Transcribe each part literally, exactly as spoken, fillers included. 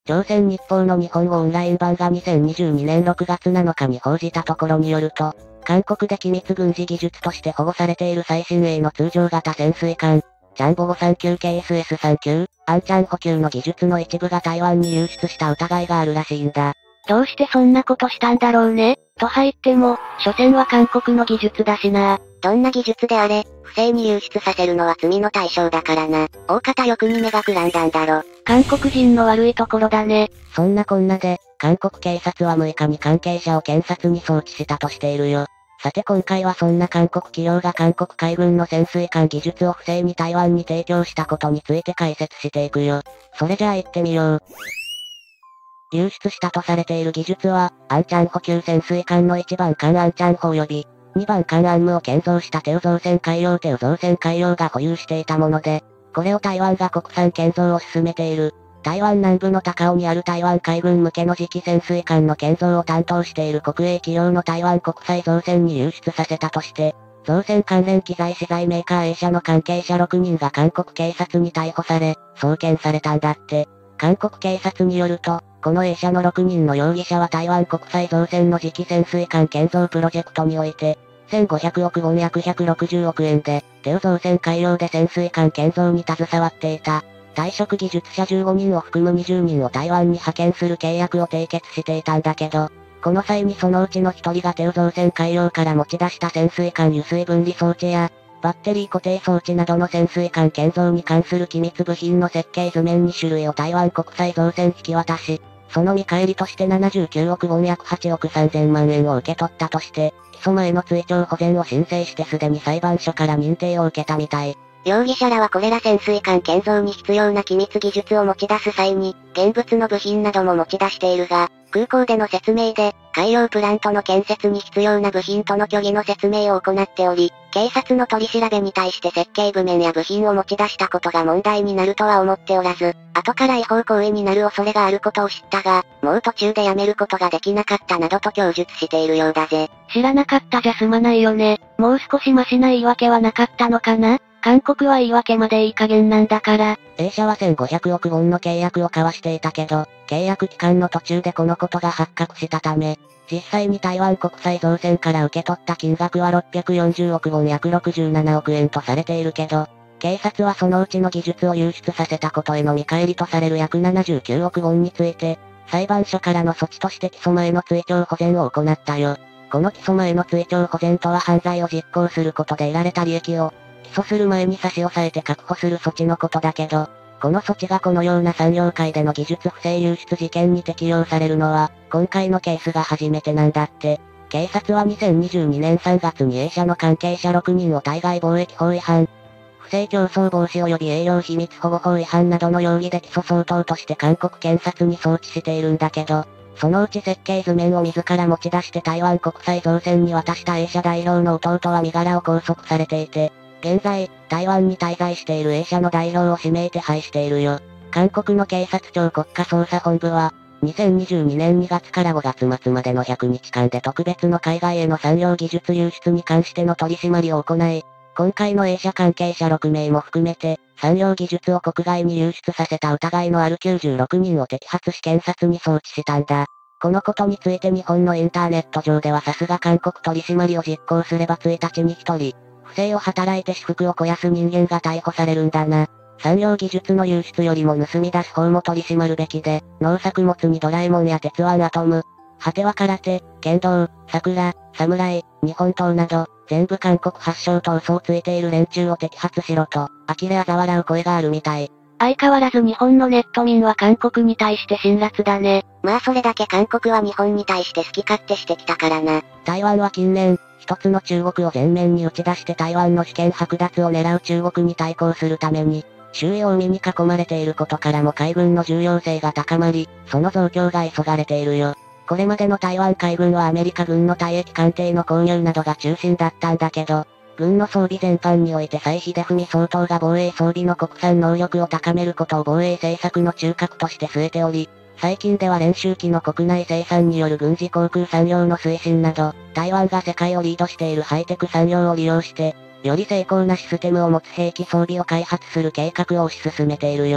朝鮮日報の日本語オンライン版がにせんにじゅうにねんろくがつなのかに報じたところによると、韓国で機密軍事技術として保護されている最新鋭の通常型潜水艦、チャンボゴ さんきゅうケーエスエスさんきゅう、アンチャン補給の技術の一部が台湾に流出した疑いがあるらしいんだ。 どうしてそんなことしたんだろうね。とは言っても、所詮は韓国の技術だしな。 どんな技術であれ、不正に流出させるのは罪の対象だからな。大方欲に目がくらんだんだろ。 韓国人の悪いところだね。 そんなこんなで、韓国警察はむいかに関係者を検察に送致したとしているよ。さて今回はそんな韓国企業が韓国海軍の潜水艦技術を不正に台湾に提供したことについて解説していくよ。それじゃあ行ってみよう。流出したとされている技術は、アンチャン補給潜水艦のいちばん艦アンチャンホ及び、にばん艦アンムを建造したテウ造船海洋テウ造船海洋が保有していたもので、これを台湾が国産建造を進めている、台湾南部の高雄にある台湾海軍向けの次期潜水艦の建造を担当している国営企業の台湾国際造船に流出させたとして、造船関連機材資材メーカー A 社の関係者ろくにんが韓国警察に逮捕され、送検されたんだって。韓国警察によると、この A 社のろくにんの容疑者は台湾国際造船の次期潜水艦建造プロジェクトにおいて、せんごひゃくおくウォン約ひゃくろくじゅうおくえんで、テウ造船海洋で潜水艦建造に携わっていた。退職技術者じゅうごにんを含むにじゅうにんを台湾に派遣する契約を締結していたんだけど、この際にそのうちのひとりがテウ造船海洋から持ち出した潜水艦油水分離装置や、バッテリー固定装置などの潜水艦建造に関する機密部品の設計図面に種類を台湾国際造船引き渡し、その見返りとしてななじゅうきゅうおくウォン約はちおくさんぜんまんえんを受け取ったとして、起訴前の追徴保全を申請してすでに裁判所から認定を受けたみたい。 容疑者らはこれら潜水艦建造に必要な機密技術を持ち出す際に、現物の部品なども持ち出しているが、空港での説明で、海洋プラントの建設に必要な部品との虚偽の説明を行っており、警察の取り調べに対して設計部面や部品を持ち出したことが問題になるとは思っておらず、後から違法行為になる恐れがあることを知ったが、もう途中でやめることができなかったなどと供述しているようだぜ。 知らなかったじゃ済まないよね。もう少しマシな言い訳はなかったのかな？韓国は言い訳までいい加減なんだから。 A 社はせんごひゃくおくウォンの契約を交わしていたけど、契約期間の途中でこのことが発覚したため、実際に台湾国際造船から受け取った金額はろっぴゃくよんじゅうおくウォン約ろくじゅうななおくえんとされているけど、警察はそのうちの技術を流出させたことへの見返りとされる約ななじゅうきゅうおくウォンについて、裁判所からの措置として起訴前の追徴保全を行ったよ。この起訴前の追徴保全とは犯罪を実行することで得られた利益を、起訴する前に差し押さえて確保する措置のことだけど、この措置がこのような産業界での技術不正流出事件に適用されるのは、今回のケースが初めてなんだって。警察はにせんにじゅうにねんさんがつに A 社の関係者ろくにんを対外貿易法違反、不正競争防止及び営業秘密保護法違反などの容疑で起訴相当として韓国検察に送致しているんだけど、そのうち設計図面を自ら持ち出して台湾国際造船に渡した A 社代表の弟は身柄を拘束されていて、現在、台湾に滞在している A 社の代表を指名手配しているよ。韓国の警察庁国家捜査本部は、にせんにじゅうにねんにがつからごがつ末までのひゃくにちかんで特別の海外への産業技術流出に関しての取り締まりを行い、今回の A 社関係者ろくめいも含めて、産業技術を国外に流出させた疑いのあるきゅうじゅうろくにんを摘発し検察に送致したんだ。このことについて日本のインターネット上ではさすが韓国取り締まりを実行すればついたちにひとり、不正を働いて私腹を肥やす人間が逮捕されるんだな。産業技術の流出よりも盗み出す方も取り締まるべきで、農作物にドラえもんや鉄腕アトム、果ては空手、剣道、桜、侍、日本刀など、全部韓国発祥と嘘をついている連中を摘発しろと、呆れ嘲笑う声があるみたい。 相変わらず日本のネット民は韓国に対して辛辣だね。 まあそれだけ韓国は日本に対して好き勝手してきたからな。 台湾は近年、一つの中国を前面に打ち出して台湾の主権剥奪を狙う中国に対抗するために、周囲を海に囲まれていることからも海軍の重要性が高まり、その増強が急がれているよ。これまでの台湾海軍はアメリカ軍の退役艦艇の購入などが中心だったんだけど、軍の装備全般において蔡英文総統が防衛装備の国産能力を高めることを防衛政策の中核として据えており、最近では練習機の国内生産による軍事航空産業の推進など、台湾が世界をリードしているハイテク産業を利用して、より精巧なシステムを持つ兵器装備を開発する計画を推し進めているよ。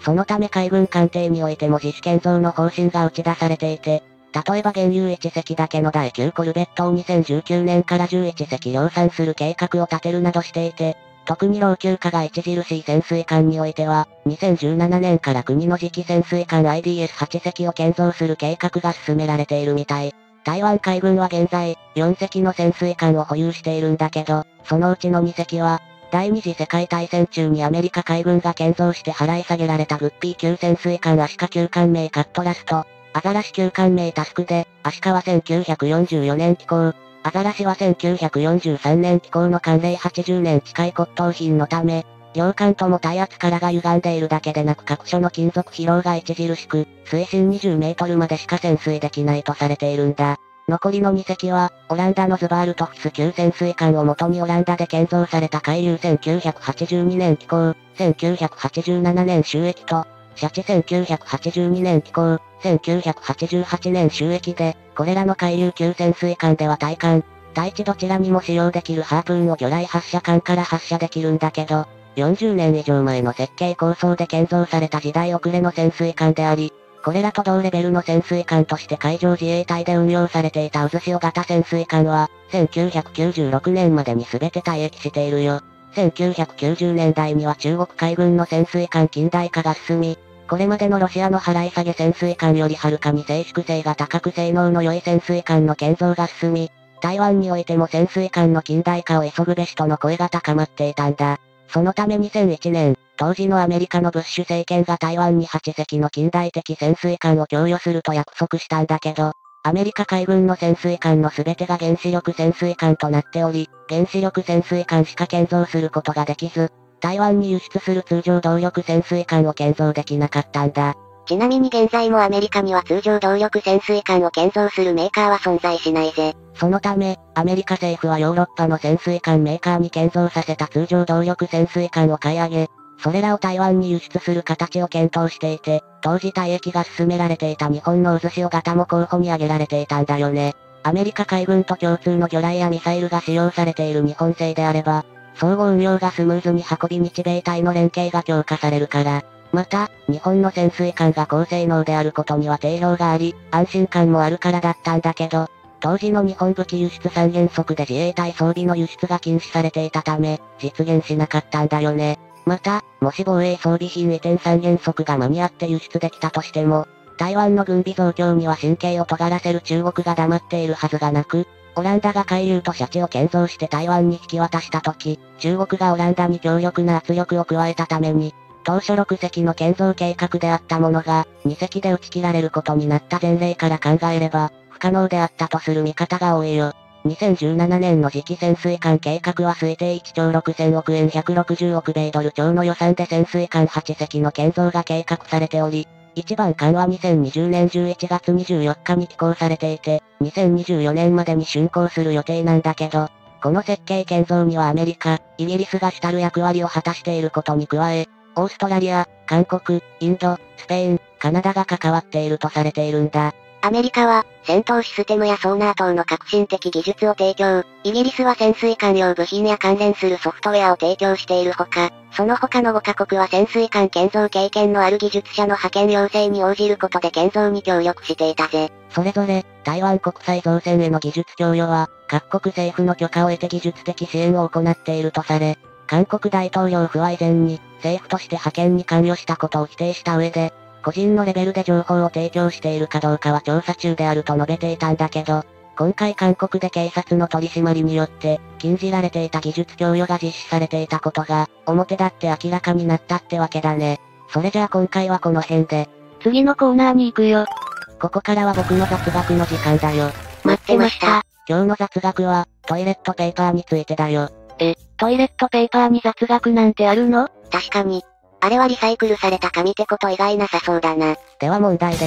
そのため海軍艦艇においても自主建造の方針が打ち出されていて、例えば現有いち隻だけのだいきゅうコルベットをにせんじゅうきゅうねんからじゅういち隻量産する計画を立てるなどしていて、特に老朽化が著しい潜水艦においては、にせんじゅうななねんから国の次期潜水艦 アイディーエスはち 隻を建造する計画が進められているみたい。台湾海軍は現在、よん隻の潜水艦を保有しているんだけど、そのうちのに隻は、第二次世界大戦中にアメリカ海軍が建造して払い下げられたグッピー級潜水艦アシカ級艦名カットラスと、アザラシ級艦名タスクで、アシカはせんきゅうひゃくよんじゅうよねん寄港、アザラシはせんきゅうひゃくよんじゅうさんねん寄港の艦齢はちじゅうねん近い骨董品のため、両艦とも耐圧からが歪んでいるだけでなく各所の金属疲労が著しく、水深にじゅうメートルまでしか潜水できないとされているんだ。残りのに隻は、オランダのズバールトフス級潜水艦を元にオランダで建造された海流せんきゅうひゃくはちじゅうにねん寄港、せんきゅうひゃくはちじゅうななねん就役と、シャチせんきゅうひゃくはちじゅうにねん寄港、せんきゅうひゃくはちじゅうはちねん就役で、これらの海流級潜水艦では対艦、対地どちらにも使用できるハープーンを魚雷発射艦から発射できるんだけど、よんじゅうねん以上前の設計構想で建造された時代遅れの潜水艦であり、これらと同レベルの潜水艦として海上自衛隊で運用されていた渦潮型潜水艦は、せんきゅうひゃくきゅうじゅうろくねんまでに全て退役しているよ。せんきゅうひゃくきゅうじゅうねんだいには中国海軍の潜水艦近代化が進み、これまでのロシアの払い下げ潜水艦よりはるかに静粛性が高く性能の良い潜水艦の建造が進み、台湾においても潜水艦の近代化を急ぐべしとの声が高まっていたんだ。そのためにせんいちねん、当時のアメリカのブッシュ政権が台湾にはち隻の近代的潜水艦を供与すると約束したんだけど、アメリカ海軍の潜水艦の全てが原子力潜水艦となっており、原子力潜水艦しか建造することができず、台湾に輸出する通常動力潜水艦を建造できなかったんだ。 ちなみに現在もアメリカには通常動力潜水艦を建造するメーカーは存在しないぜ。 そのため、アメリカ政府はヨーロッパの潜水艦メーカーに建造させた通常動力潜水艦を買い上げ、それらを台湾に輸出する形を検討していて、当時退役が進められていた日本の渦潮型も候補に挙げられていたんだよね。アメリカ海軍と共通の魚雷やミサイルが使用されている日本製であれば、相互運用がスムーズに運び日米隊の連携が強化されるから。また、日本の潜水艦が高性能であることには定評があり、安心感もあるからだったんだけど、当時の日本武器輸出三原則で自衛隊装備の輸出が禁止されていたため、実現しなかったんだよね。また、もし防衛装備品移転三原則が間に合って輸出できたとしても、台湾の軍備増強には神経を尖らせる中国が黙っているはずがなく、オランダが海流とシャチを建造して台湾に引き渡した時、中国がオランダに強力な圧力を加えたために、当初ろく隻の建造計画であったものが、に隻で打ち切られることになった前例から考えれば、不可能であったとする見方が多いよ。にせんじゅうななねんの次期潜水艦計画は推定いっちょうろくせんおくえんひゃくろくじゅうおく米ドル超の予算で潜水艦はち隻の建造が計画されており、一番艦はにせんにじゅうねんじゅういちがつにじゅうよっかに寄港されていて、にせんにじゅうよねんまでに竣工する予定なんだけど、この設計建造にはアメリカ、イギリスが主たる役割を果たしていることに加え、オーストラリア、韓国、インド、スペイン、カナダが関わっているとされているんだ。 アメリカは、戦闘システムやソーナー等の革新的技術を提供。イギリスは潜水艦用部品や関連するソフトウェアを提供しているほか、その他のごカ国は潜水艦建造経験のある技術者の派遣要請に応じることで建造に協力していたぜ。 それぞれ、台湾国際造船への技術供与は、各国政府の許可を得て技術的支援を行っているとされ、韓国大統領府は以前に、政府として派遣に関与したことを否定した上で、個人のレベルで情報を提供しているかどうかは調査中であると述べていたんだけど、今回韓国で警察の取り締まりによって、禁じられていた技術供与が実施されていたことが、表立って明らかになったってわけだね。それじゃあ今回はこの辺で。 次のコーナーに行くよ。 ここからは僕の雑学の時間だよ。 待ってました。 今日の雑学は、トイレットペーパーについてだよ。 え、トイレットペーパーに雑学なんてあるの？ 確かに。あれはリサイクルされた紙ってこと以外なさそうだな。 では問題です。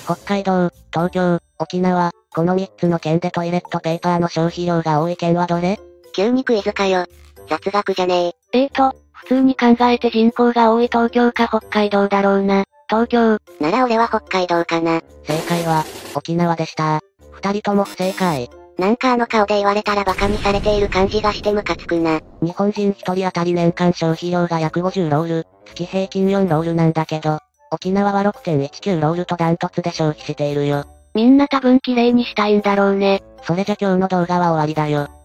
北海道、東京、沖縄、このみっつの県でトイレットペーパーの消費量が多い県はどれ？ 急にクイズかよ。雑学じゃねえ。 えーと、普通に考えて人口が多い東京か北海道だろうな。東京。 なら俺は北海道かな。 正解は、沖縄でした。二人とも不正解。 なんかあの顔で言われたらバカにされている感じがしてムカつくな。 日本人一人当たり年間消費量が約ごじゅうロール、月平均よんロールなんだけど、沖縄は ろくてんいちきゅうロールとダントツで消費しているよ。 みんな多分綺麗にしたいんだろうね。 それじゃ今日の動画は終わりだよ。